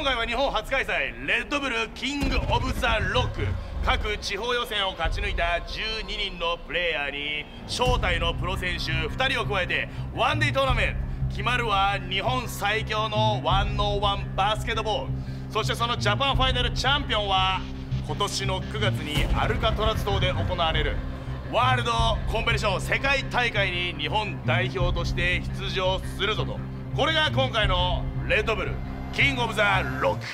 回は日本初開催レッドブルキングオブザロック。各地方予選を勝ち抜いた12人のプレイヤーに招待のプロ選手2人を加えてワンデートーナメント。決まるは日本最強の101バスケットボール。そしてそのジャパンファイナルチャンピオンは今年の9月にアルカトラズ島で行われるワールドコンペティション世界大会に日本代表として出場するぞと。これが今回のレッドブルキングオブザロック。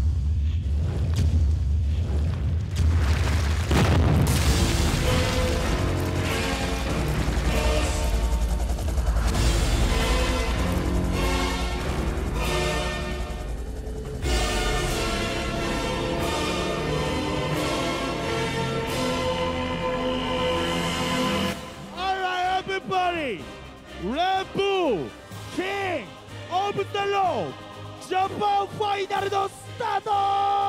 Red Bull King of the Road ジャパンファイナルのスタート。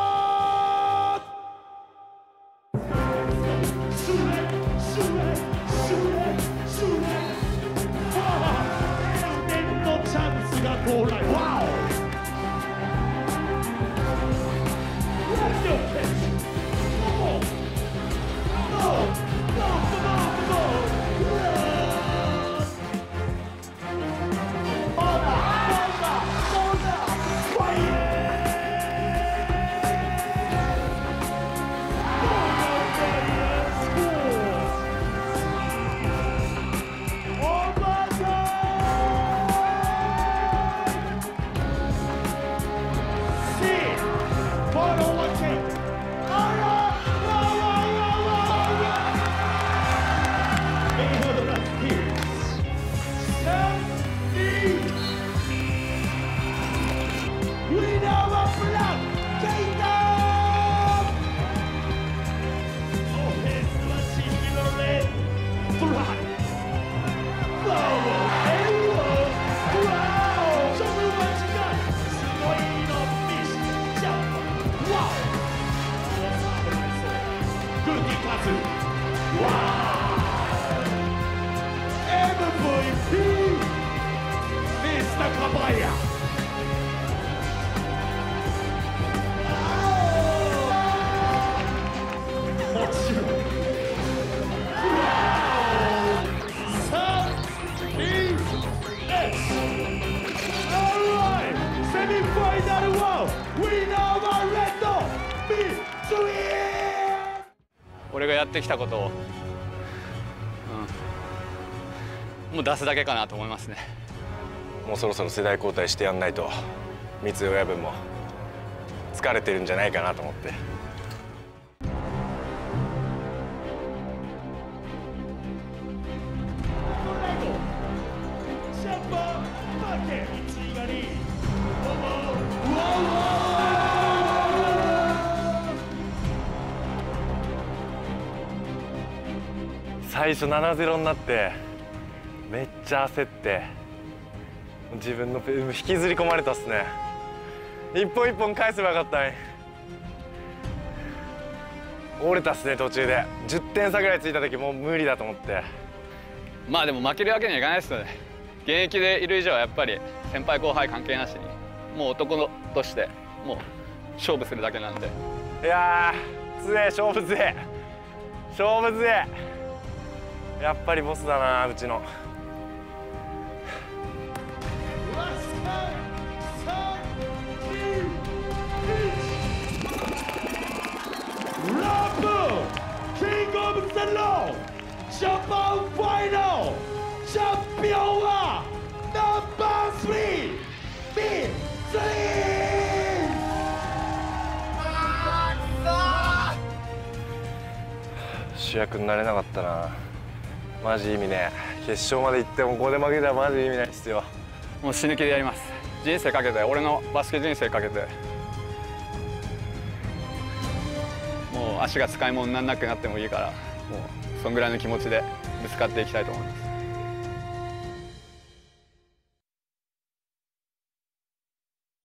年のチャンスが到来。ワオ俺がやってきたことを、もう出すだけかなと思いますね。 もうそろそろ世代交代してやんないと三井親分も疲れてるんじゃないかなと思って。最初7-0になってめっちゃ焦って自分の引きずり込まれたっすね。一本一本返せばよかったね。折れたっすね途中で。10点差ぐらいついた時もう無理だと思って。 まあでも負けるわけにはいかないですよね。現役でいる以上はやっぱり先輩後輩関係なしにもう男としてもう勝負するだけなんで。 いやー強え、勝負強え、勝負強え。やっぱりボスだなうちの。 キングオブザロージャパンファイナルチャンピオンはナンバー3三井。 主役になれなかったな。マジ意味ねえ。決勝まで行ってもここで負けたらマジ意味ないっすよ。 もう死ぬ気でやります。人生かけて、俺のバスケ人生かけて、もう足が使い物にならなくなってもいいから、もうそんぐらいの気持ちでぶつかっていきたいと思います。